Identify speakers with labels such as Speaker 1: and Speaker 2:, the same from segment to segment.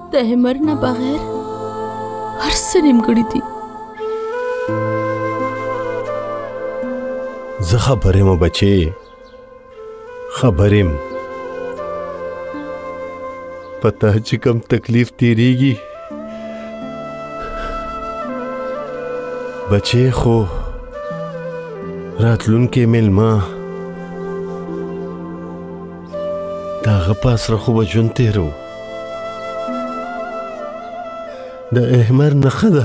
Speaker 1: د همر نه بغیر هر څه نیمګړي دي.
Speaker 2: زه خبر یم بچې، خبر یم پته چې کم تکلیف تیریږي بچې، خو راتلونکې میلمه د هغه په اسره خو به ژوند تېرو. د احمر نښه ده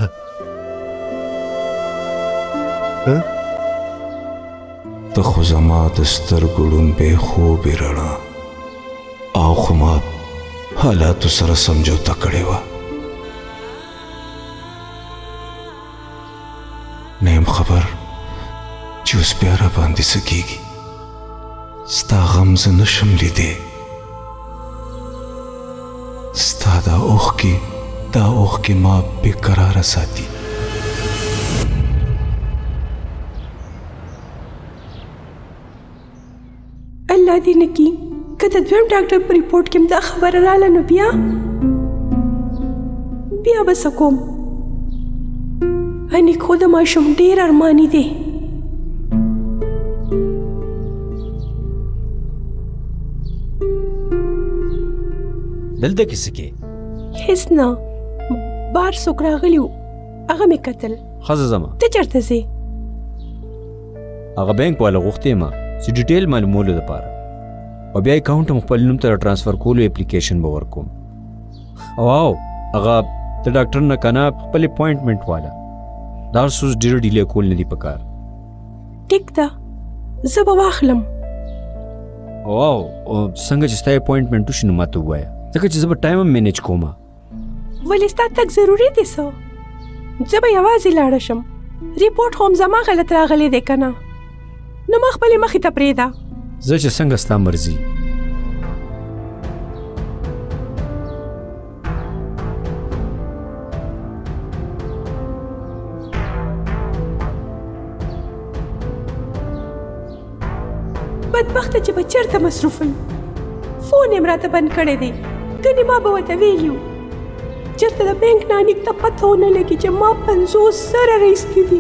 Speaker 3: ته خو زما د سترګو ړومبې خوب یې رڼا او خو ما حالاتو سره سمجوته کړې وه. نه یم خبر چې اوس بیا راباندې څه کېږي. ستا غم زه نشم لیدی، ستا دا اوښکې ما بېقراره ساتي.
Speaker 4: الله دې نه کي که د دویم ډاکټر په ریپورټ کې دا خبره راله نو بیا به څه کوم؟ انیکو د ماشوم ډېر ارماني دی.
Speaker 5: دلته کې څه کې؟
Speaker 4: هېڅ نه، بار څوک راغلي وو، هغه مې کتل.
Speaker 5: ښځه ځمه،
Speaker 4: ته چېرته ځې؟
Speaker 5: هغه بینک والا غوښتې ما چې ډیټیل معلومولو دپاره او بیا اکاونټ هم خپل نوم ته ټرانسفر کولو اپلیکیشن به ورکوم. او هغه د ډاکټر نه که نه خپل اپوینټمنټ والا دا سوز ډېر ډیلې کول نه دي پکار.
Speaker 4: ټیک ده، زه به واخلم.
Speaker 5: او څنګه چې ستا اپوینټمنټ وشي نو ماته ووایه، ځکه چې زه به ټایم هم مینیج کوم.
Speaker 4: ولې ستا تګ ضروري دی څه؟ زه به یوازې لاړه شم. ریپورټ خو هم زما غلط راغلی دی که نه؟ نو ما خپلې مخې ته پرېږده.
Speaker 5: زه چې څنګه ستا مرضي.
Speaker 4: بدبخته چې به چېرته مصروف یم. فون یې راته بند کړی دی. ګنې ما به ورته ویلي وو چېرته د بینک نه انیک ته پته ونه لګي چې ما 50 زره رایستي دي.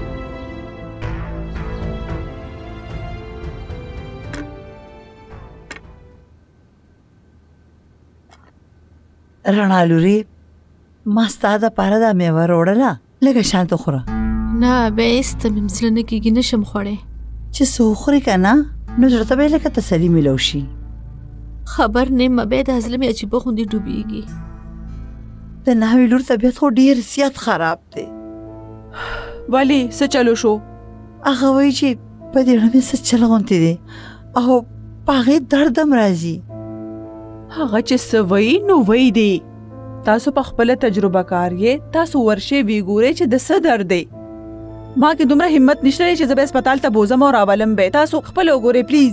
Speaker 6: رڼا لورې، ما ستا دپاره دا میوه راوړله، لږه شانته خوره.
Speaker 1: نه بیا هېڅ ته مې زړه نه کېږي، نشم خوړی.
Speaker 6: چې څه وخورې که نه نو زړه ته به یې لکه تسلي میلو شي.
Speaker 1: خبر نه یم بیا دا زړه مې عجیبه غوندې ډوبېږي.
Speaker 6: د ناوې لور طبیعت خو ډېر زیات خراب دی.
Speaker 7: ولې څه چلو شو؟
Speaker 6: هغه وایي چې په دې زړه مې څه چل غوندې دی او په هغې درد هم راځي.
Speaker 7: هغه چې څه وایي نو وایي دی. تاسو په خپله تجربه کار یې، تاسو ورشئ ویې ګورئ چې د څه درد دی. ما کې دومره همت نشته دی چې زه به هسپتال ته بوځم او راولم به. تاسو خپله وګورئ پلیز.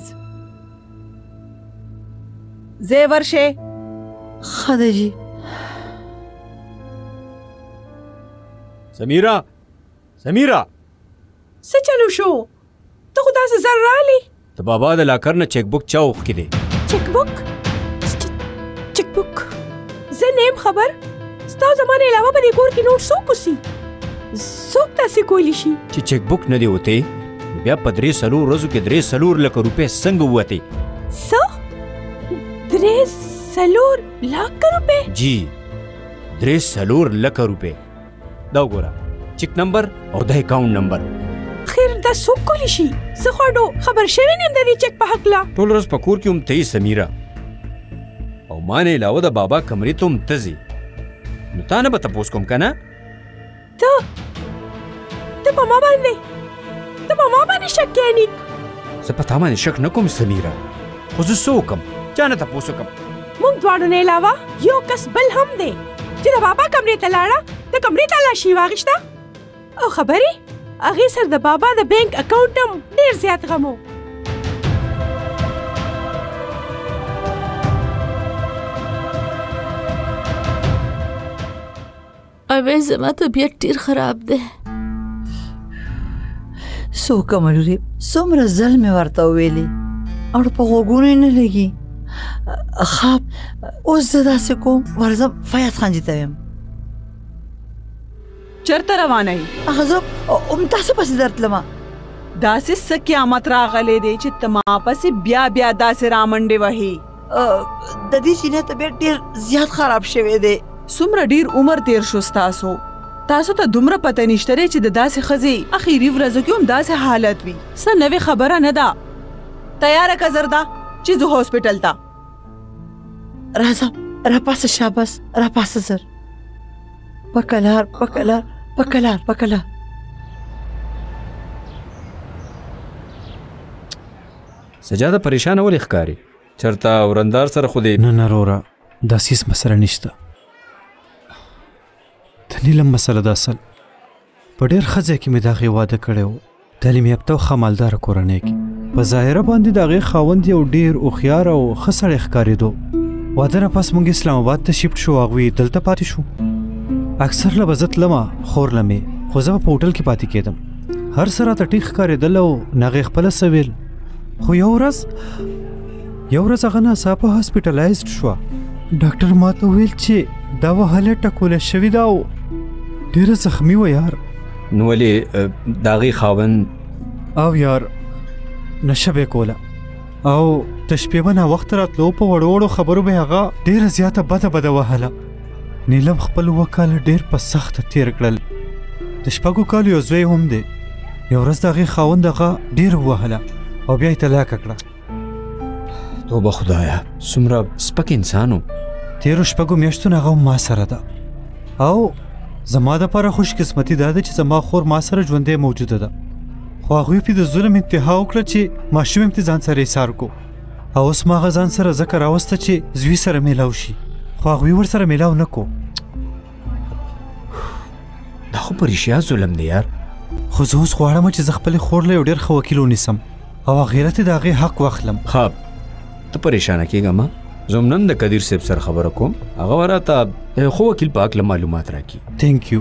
Speaker 7: ځئ ورشئ.
Speaker 6: ښه ده جي.
Speaker 5: سمیرا
Speaker 4: څه چلو شو؟ ته خو داسې زر رالی.
Speaker 5: د بابا د لاکر نه چیک بک چا اوښکې دی.
Speaker 4: چیک بک زه نه یم خبر. ستا زما نه علاوه په دې کور کې نور څوک اوسي؟ څوک داسې کولی شي
Speaker 5: چې چیک بک نه دی وتی؟ بیا په 3 ورځو کې 3 لکه روپۍ څنګه ووتې؟
Speaker 4: څه 3 لکه روپۍ؟
Speaker 5: جی 3 لکه روپۍ. دا وګوره چیک نمبر او د اکاونټ نمبر.
Speaker 4: خیر دا څوک کولی شي؟ زه خو خبر شوی نه یم د دې چیک په هکله.
Speaker 5: ټول ورځ په کور کې هم ته یې سمیرا، او ما نه علاوه د بابا کمرې ته هم ته ځې. نو تا نه به تپوس کوم که نه؟
Speaker 4: ته په ما باندې شک کوې انیک؟
Speaker 5: زه په تا باندې شک نه کوم سمیرا، خو زه څه وکړم؟ چا نه تپوس وکړم؟
Speaker 4: موږ دواړو نه علاوه یو کس بل هم دی چې د بابا کمرې ته لاړه، د کمرې تلاشي واخیسته او خبرې هغې سره د بابا د بینک اکاونټ هم ډېر زیات غم و.
Speaker 1: اوی زما طبیعت ډېر خراب دی.
Speaker 6: څه وکړم لورې، څومره ځل مې ورته وویلې او په غوږونو یې نه لګي. خواب اوس زه داسې کوم ورځم فیاض خان جي ته ویم
Speaker 7: چرته روانه یې
Speaker 6: هغه زه تاسو پسې درتلمه
Speaker 7: داسې څه قیامت راغلی دی چې ته ما پسې بیا بیا داسې رامنډې وهي
Speaker 6: د دې چینې طبیعت ډېر زیات خراب شوی دی
Speaker 7: څومره ډیر عمر تیر شو ستاسو ته دومره پته نشته دی چې د داسې ښځې اخیري ورځو کې هم داسې حالت وي څه نوې خبره نه ده تیاره که زر ده چې ځو هاسپټل ته
Speaker 6: راځه راپاسه شاباس راپاسه زر پکلار
Speaker 5: سجاده پریشانه ولې ښکاري چرته ورندار سره خو دې
Speaker 8: نه رورا داسې هیڅ مسله نشته د نیلم مسله د اصل په ډېر ښه ځای کې مې د هغې واده کړی و تعلیم یافته او ښه مالداره کورنۍ کې په ظاهره باندې د هغې خاوند یو ډېر هوښیار او ښه سړی ښکارېدو واده نه پس موږ اسلام آباد ته شفټ شو هغوی دلته پاتې شو اکثر له به زه تلمه خور له مې خو زه به په هوټل کې پاتې کېدم هر څه راته ټیک ښکارېدل او نه هغې خپله څه ویل خو یو ورځ هغه ناڅاپه هاسپیټلایزډ شوه ډاکټر ما ته وویل چې دا وهله ټکوله شوې ده او ډېره زخمي وه یار
Speaker 5: نو ولې د هغې خاوند
Speaker 8: او یار نشه به یې کوله او د شپې به ناوخته راتلو په وړو خبرو به هغه ډېره زیاته بده وهله نیلم خپل 2 کاله ډېر په سخته تېر کړل د 6 کالو یو زوی هم دی یو ورځ د هغې خاوند هغه ډېر ووهله او بیا یې طلاقه کړه
Speaker 5: توبه خدایه څومره سپک انسان و
Speaker 8: تېرو 6 میاشتو نه هغه هم ما سره ده او زما دپاره خوش قسمتي دا ده چې زما خور ما سره ژوندی موجوده ده خو هغوی پې د ظلم انتها وکړه چې ماشوم یې ځان سره ایسار کو او اوس ما هغه ځان سره ځکه راوسته چې زوی سره میلاو شي خو هغوی ورسره میلاو نه کو
Speaker 5: دا خو په رښتیا ظلم دی یار
Speaker 8: خو زه اوس غواړم چې زه خپلې خور له یو ډېر ښه وکیل ونیسم او اخرت د هغې حق واخلم
Speaker 5: ښه ته پریشانه کېږه مه زه هم نن د قدیر صاحب سره خبره کوم هغه به راته خو وکیل په هکله معلومات راکړي
Speaker 8: تھینک یو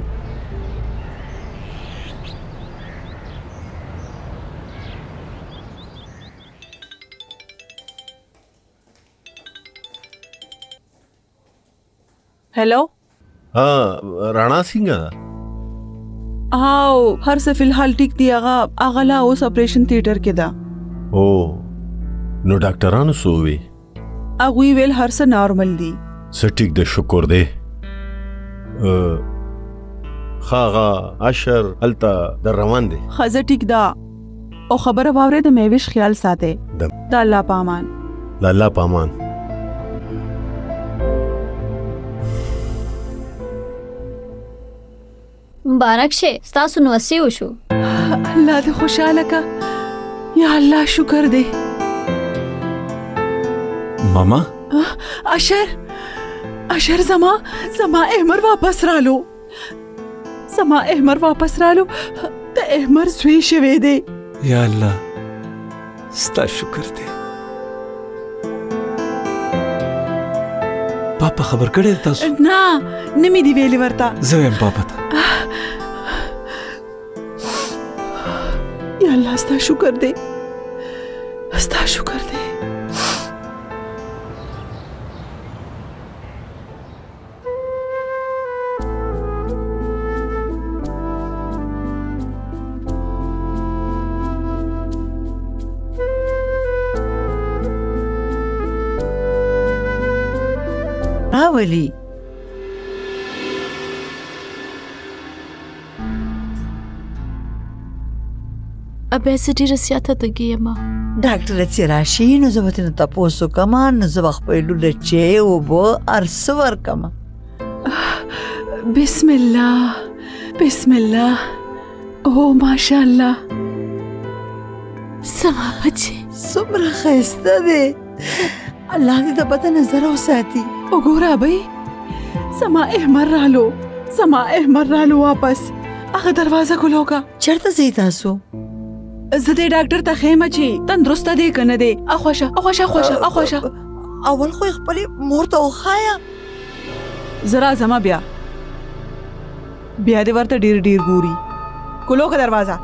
Speaker 7: हेलो
Speaker 2: हाँ राणा सिंह
Speaker 7: आओ हर से फिलहाल ठीक दी आगा ला उस ऑपरेशन थिएटर के दा
Speaker 2: ओ नो डॉक्टरान सोवे
Speaker 7: अगुई वेल हर से नॉर्मल दी
Speaker 2: सटीक दे शुक्र दे खागा अशर अलता در روان دي
Speaker 7: خزه ټیک دا او خبره واوره د میوش خیال ساته د الله پامان
Speaker 2: د الله پامان
Speaker 9: مبارک شه ستاسو نو وسی وشو
Speaker 7: الله دې خوشاله کا یا الله شکر دې
Speaker 3: ماما
Speaker 7: اشر زما احمر واپس رالو د احمر زوی شوی دی
Speaker 3: یا الله ستا شکر دی پاپا خبر کړی تاسو
Speaker 7: نه مې دی ویلي ورته
Speaker 3: زه وایم پاپا ته
Speaker 7: یا الله ستا شکر دی
Speaker 6: راولي
Speaker 1: ابه زه ډېره زیاته تږې یم
Speaker 6: ډاکټر چې راشي نو زه به ترې نه تپوس وکړم نو زه به خپلې لور چای اوبه هر څه ورکړم
Speaker 7: بسم الله او ماشاءالله
Speaker 1: زما بچې
Speaker 6: څومره ښایسته دی الله دې د بده نظر وساتي
Speaker 7: وګوره ابۍ زما احمر رالو واپس هغه دروازه کلو کا
Speaker 6: چېرته ځئ تاسو
Speaker 7: زه دې ډاکټر ته ښیم چې تندرسته دی که نه دی اخوشه
Speaker 6: اول خو یې خپلې مور ته وښایه
Speaker 7: زه راځمه بیا دې ورته ډېر ګوري کلو کا دروازه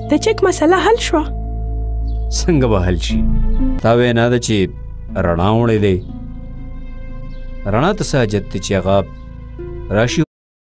Speaker 4: د چک مسله حل شوه؟
Speaker 5: څنګه به حل شي؟ تا وینا ده چې رڼا وړی دی. رڼا ته څه حاجت دی چې هغه راشي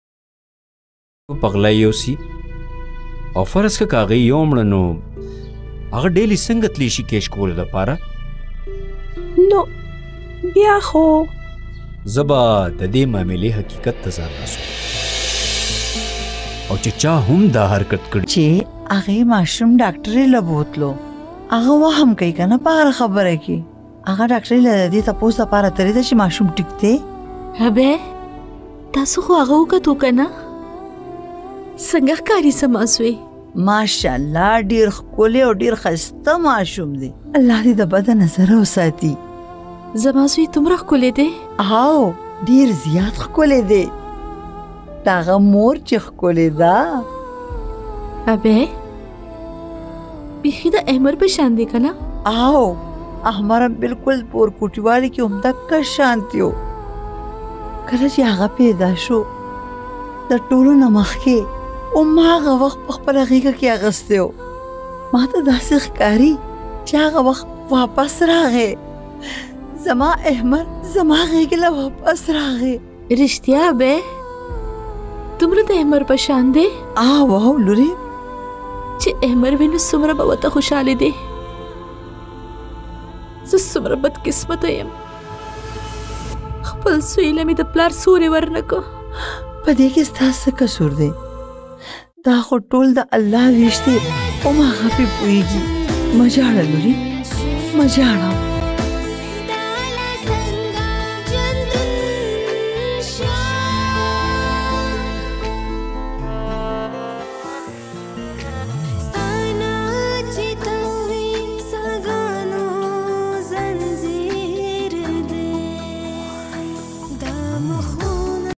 Speaker 5: پغلی یوسي؟ او فرض که هغه یو مړه نو هغه ډیلی څنګه تلی شي کیش کولو دپاره؟
Speaker 4: نو بیا خو
Speaker 5: زه به د دې معاملې حقیقت ته ځان رسوم او چې چا هم دا حرکت کړي
Speaker 6: چې هغې ماشوم ډاکټرې له بوتلو هغه وهم کوي که نه په هره خبره کې هغه ډاکټرې له دې تپوس دپاره تلې ده چې ماشوم ټیک دی.
Speaker 1: هبه تاسو خو هغه وکتو که نه؟ څنګه ښکاري زما زوی؟
Speaker 6: ماشاءالله ډېر ښکلی او ډېر ښایسته ماشوم دی. الله دې د بده نظره وساتي.
Speaker 1: زما زوی دومره ښکلی دی؟
Speaker 6: او ډېر زیات ښکلی دی. د هغه مور چې ښکلی ده
Speaker 1: هبه بیخي د احمر په شان دی که نه؟
Speaker 6: او احمر هم بلکل په ورکوټیوالي کې همدقه شانتي و. کله چې هغه پیدا شو د ټولو نه مخکې ما هغه وخت په خپله غېږه کې اخیستی و. ما ته داسې ښکاري چې هغه وخت واپس راغی. زما احمر زما غېږې له واپس راغی.
Speaker 1: رښتیا هبه دومره د احمر په شان دی؟
Speaker 6: او لورې
Speaker 1: چې احمر وینو څومره به ورته خوشحاله دی. زه څومره بدقسمته یم، خپل زوی له مې د پلار سوری ورنکړ.
Speaker 6: په دې کې ستا څه قصور دی؟ دا خو ټول د الله ویش دی او ما هغه پې پوهېږي. مه ژاړه لورې، مه ژاړه.